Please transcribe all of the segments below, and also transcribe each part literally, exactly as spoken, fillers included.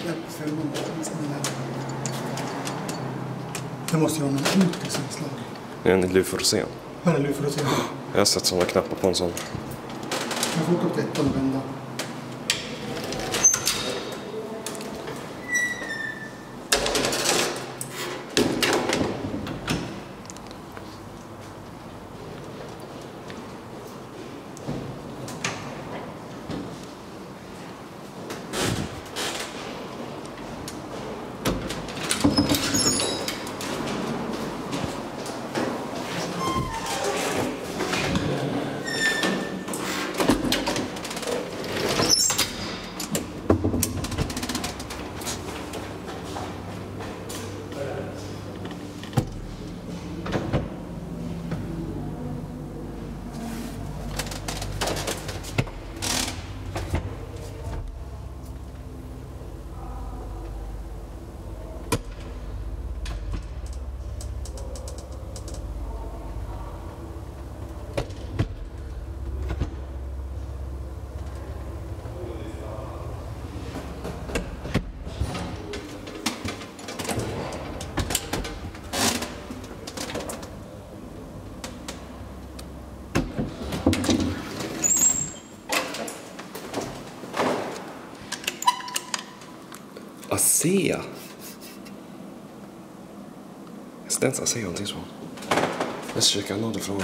Det måste ju vara någon utrustningslag. Det är en Luforsen. Här är Luforsen. Jag har sett sådana knappar på en sån. Jag får åka upp till ettan och vända. ASEA. Är det ens ASEA någonting så? Jag ska försöka nå det från.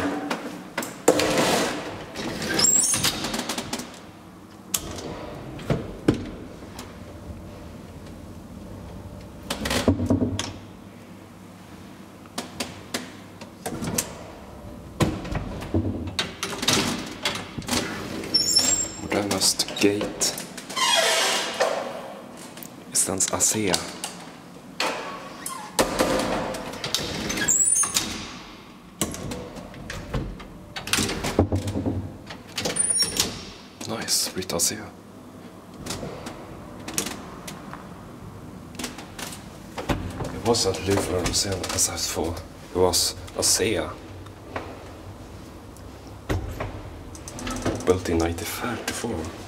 Modernast Gate. Stans ASEA. Nice, Brita ASEA. It wasn't Luforsen S F four. It was ASEA. Built in nineteen thirty-four.